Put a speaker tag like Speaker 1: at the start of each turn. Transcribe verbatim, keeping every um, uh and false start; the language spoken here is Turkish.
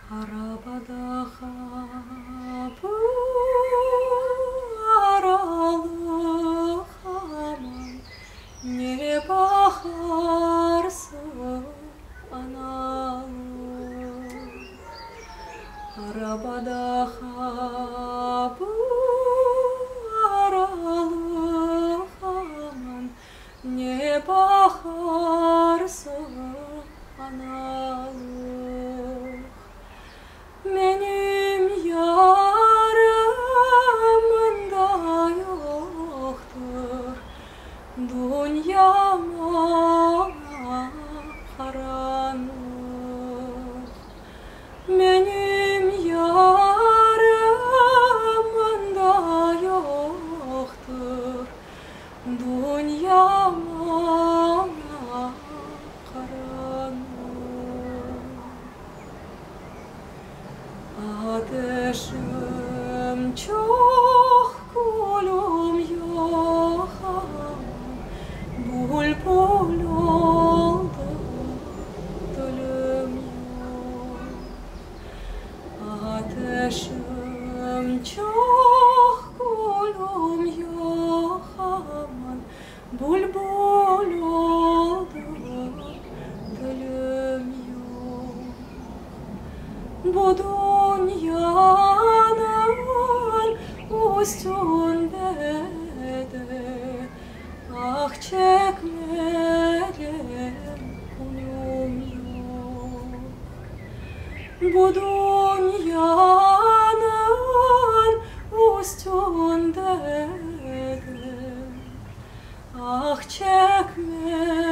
Speaker 1: Arabada kapı aralık aman, ne bakarsın analım. Arabada kapı aralık aman, ne bakarsın analım. Benim yarımın da yoktur dünyama karanlık. Benim yarımın da yoktur dünyama karanlık. Ateşim çok, kulum yok, bülbül oldu, dilim yok. Ateşim çok, kulum yok, aman bülbül oldu, dilim yok. Bu dünyanın üstünde de ah çekmedim kulum yok. Bu dünyanın üstünde de ah çekmedim